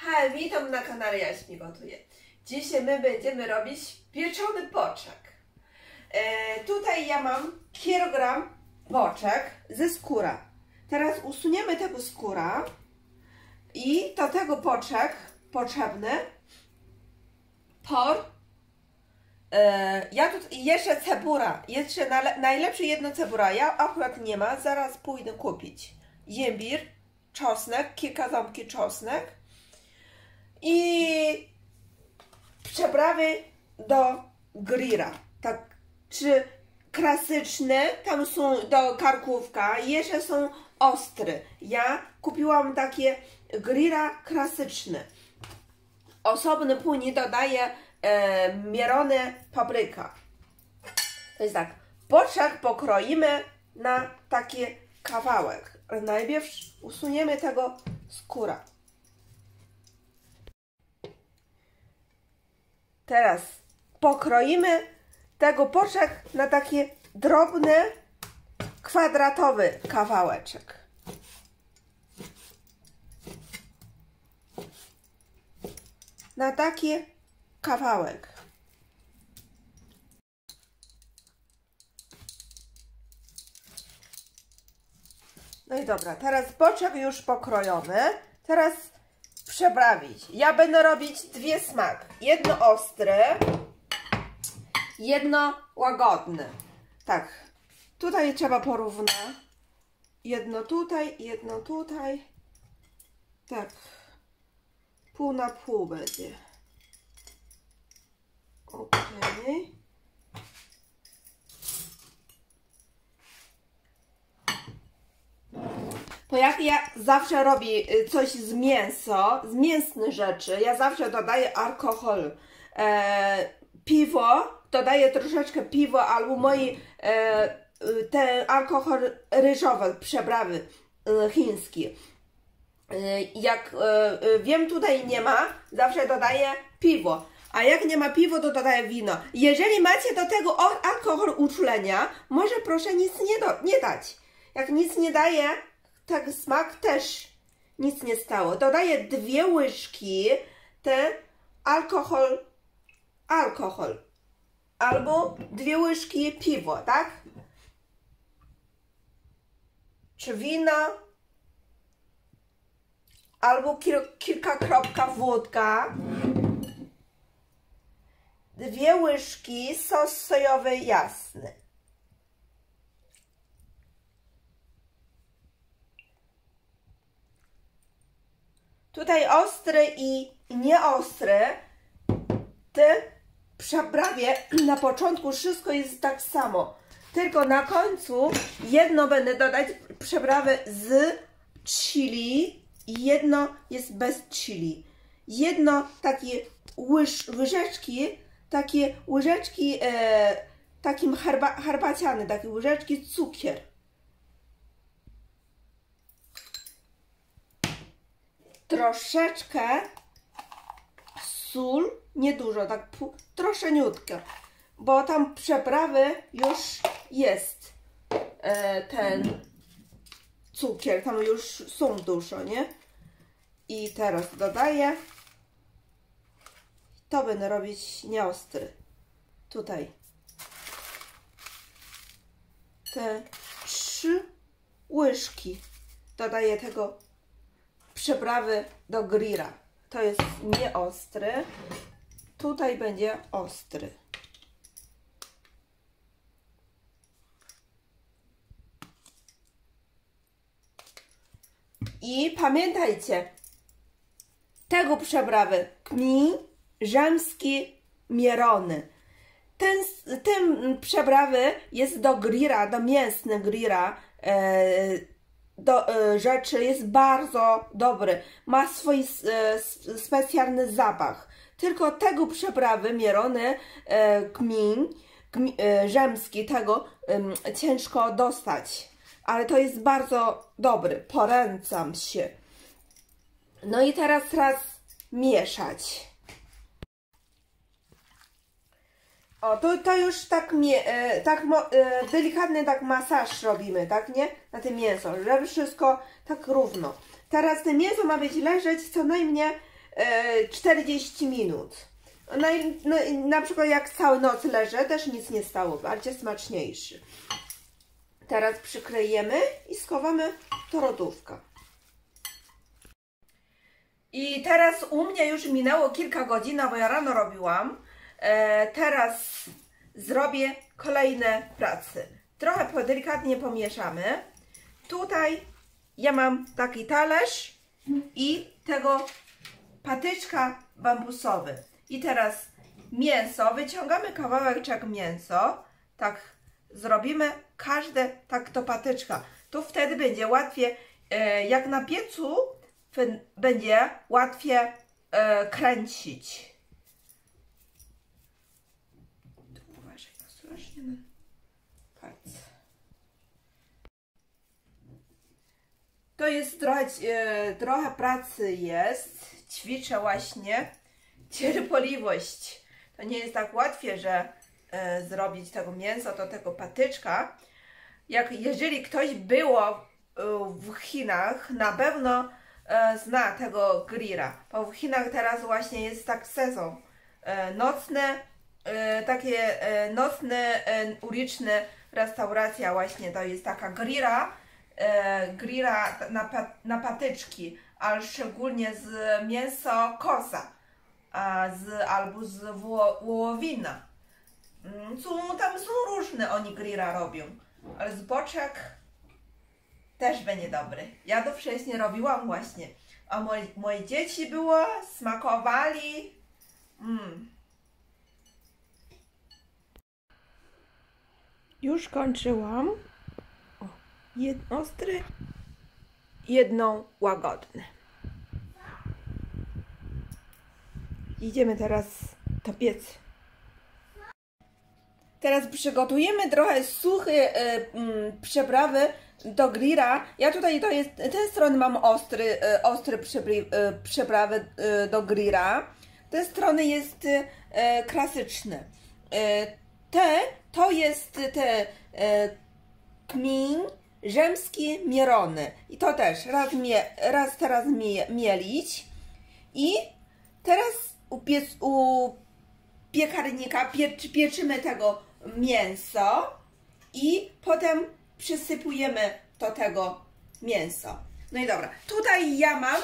Hej, witam na kanale Jaś mi gotuje. Dzisiaj my będziemy robić pieczony boczek. Tutaj ja mam kilogram boczek ze skóra. Teraz usuniemy tego skóra i do tego boczek potrzebny por. Ja tu jeszcze cebula, jeszcze najlepsze jedno cebula. Ja akurat nie ma, zaraz pójdę kupić. Imbir, czosnek, kilka ząbki czosnek i przyprawy do grilla. Tak, czy klasyczne, tam są do karkówka, jeszcze są ostre. Ja kupiłam takie grilla klasyczne. Osobno później dodaję mielone papryka. To jest tak, boczek pokroimy na taki kawałek. Najpierw usuniemy tego skóra. Teraz pokroimy tego boczek na taki drobny, kwadratowy kawałeczek. Na taki kawałek. No i dobra, teraz boczek już pokrojony. Teraz przeprawić. Ja będę robić dwie smaki. Jedno ostre, jedno łagodne. Tak, tutaj trzeba porównać. Jedno tutaj. Tak, pół na pół będzie. Okej. Bo jak ja zawsze robię coś z mięsa, z mięsnych rzeczy, ja zawsze dodaję alkohol. Piwo, dodaję troszeczkę piwa albo ten alkohol ryżowy, przyprawy chińskie. Jak wiem, tutaj nie ma, zawsze dodaję piwo. A jak nie ma piwa, to dodaję wino. Jeżeli macie do tego alkohol uczulenia, może proszę nic nie dać. Jak nic nie daje, tak smak też nic nie stało. Dodaję 2 łyżki ten alkohol. Albo 2 łyżki piwa, tak? Czy wina. Albo kilka kropka wódka. 2 łyżki sos sojowy jasny. Tutaj ostry i nieostry. Te przyprawie na początku wszystko jest tak samo. Tylko na końcu jedno będę dodać przyprawy z chili i jedno jest bez chili. Jedno takie łyżeczki, takim herbaciany, takie łyżeczki cukier. Troszeczkę sól, niedużo, tak troszeczkę, bo tam przyprawy już jest ten cukier, tam już są dużo, nie? I teraz dodaję. To będę robić nieostry. Tutaj. Te 3 łyżki dodaję tego przyprawy do grilla. To jest nieostry. Tutaj będzie ostry. I pamiętajcie, tego przyprawy kmin rzymski mielony. Ten przyprawy jest do grilla, do mięsnego grilla, do rzeczy jest bardzo dobry. Ma swój specjalny zapach. Tylko tego przyprawy mielone kmin rzymski, tego ciężko dostać. Ale to jest bardzo dobry. Polecam się. No i teraz mieszać. O, to już tak, delikatny tak masaż robimy, tak, nie? Na tym mięso, żeby wszystko tak równo. Teraz to mięso ma być leżeć co najmniej 40 minut. Na przykład jak całą noc leżę, też nic nie stało, bardziej smaczniejszy. Teraz przykryjemy i schowamy do lodówka. I teraz u mnie już minęło kilka godzin, bo ja rano robiłam. Teraz zrobię kolejne prace. Trochę delikatnie pomieszamy. Tutaj ja mam taki talerz i tego patyczka bambusowy. I teraz mięso, wyciągamy kawałeczek mięso, tak zrobimy każde tak do patyczka. Tu wtedy będzie łatwiej, jak na piecu będzie łatwiej kręcić. Tu uważaj, ostrożnie na palce. To jest trochę pracy jest, ćwiczę właśnie cierpliwość. To nie jest tak łatwe, że zrobić tego mięsa do tego patyczka. Jeżeli ktoś było w Chinach, na pewno zna tego grilla, bo w Chinach teraz właśnie jest tak sezon nocny, takie nocne, uliczne restauracja właśnie to jest taka grilla na patyczki, ale szczególnie z mięsa koza albo z wołowina. Tam są różne oni grilla robią, ale z boczek też będzie dobry. Ja to wcześniej robiłam właśnie, a moje dzieci było, smakowali. Już kończyłam. Jedno ostry, jedną łagodne. Idziemy teraz do piecy. Teraz przygotujemy trochę suche przyprawy do grilla. Ja tutaj tę stronę mam ostre przyprawy do grilla. Te strony jest klasyczne. To jest kmin rzymski mielony. I to też raz teraz mielić. I teraz u piekarnika pieczymy tego mięso i potem przysypujemy do tego mięso. No i dobra, tutaj ja mam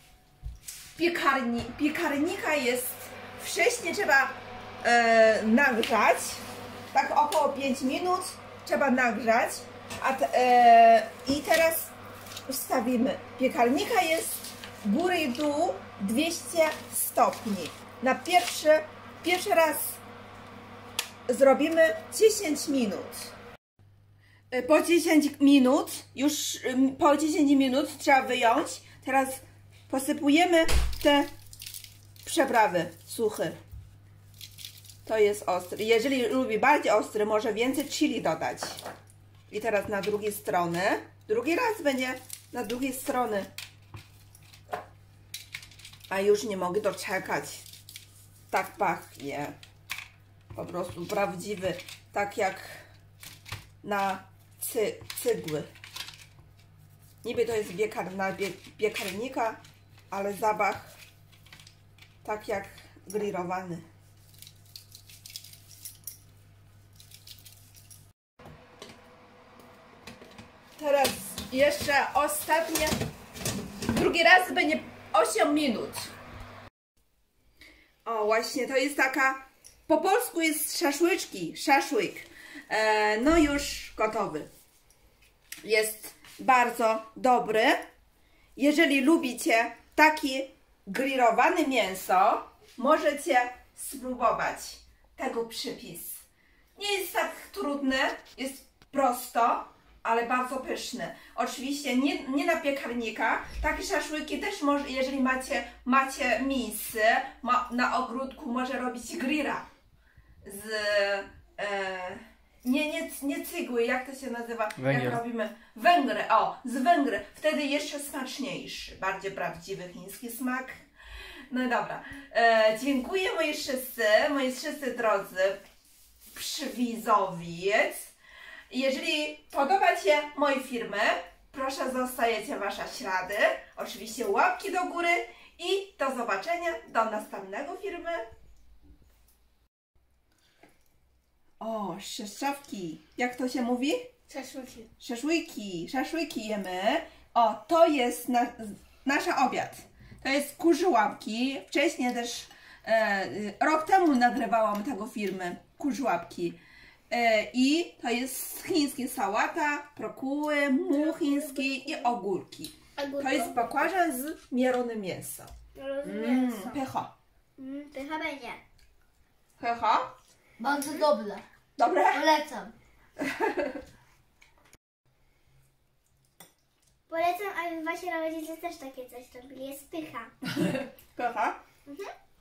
piekarnika jest wcześniej trzeba nagrzać, tak około 5 minut trzeba nagrzać, i teraz ustawimy. Piekarnika jest góry i dół 200 stopni. Na pierwszy raz zrobimy 10 minut. Po 10 minut, już po 10 minut trzeba wyjąć. Teraz posypujemy te przyprawy suche. To jest ostry. Jeżeli lubi bardziej ostry, może więcej chili dodać. I teraz na drugiej stronie. Drugi raz będzie na drugiej stronie. A już nie mogę doczekać. Tak pachnie. Po prostu prawdziwy. Tak jak na cygły. Niby to jest piekarnika, ale zapach tak jak grillowany. Teraz jeszcze ostatnie. Drugi raz będzie 8 minut. O, właśnie to jest taka, po polsku jest szaszłyk. No już gotowy. Jest bardzo dobry. Jeżeli lubicie takie grillowane mięso, możecie spróbować tego przepis. Nie jest tak trudne, jest prosto, ale bardzo pyszne. Oczywiście nie na piekarnika. Takie szaszłyki też może, jeżeli macie miejsce na ogródku, może robić grilla z nie cygły, jak to się nazywa? Węgiel. Jak robimy węgry, z węgry. Wtedy jeszcze smaczniejszy, bardziej prawdziwy chiński smak. No dobra, dziękuję moi wszyscy drodzy przywidzowie. Jeżeli podoba się moje filmy, proszę zostawiajcie wasze ślady, oczywiście łapki do góry i do do zobaczenia, do następnego filmu. O, szaszawki. Jak to się mówi? Szaszłyki. Szaszłyki jemy. O, to jest nasz obiad. To jest kurze łapki. Wcześniej też, rok temu nagrywałam tego filmu, kurze łapki. I to jest chińskie sałata, brokuły, muł chiński i ogórki. To jest bakłażan z mielonym mięsem. Pycha. Pycha będzie. Pycha? Bardzo dobre. Dobre? Polecam. Polecam, aby wasi rodzice też takie coś robili. Jest pycha. Pycha? Mhm.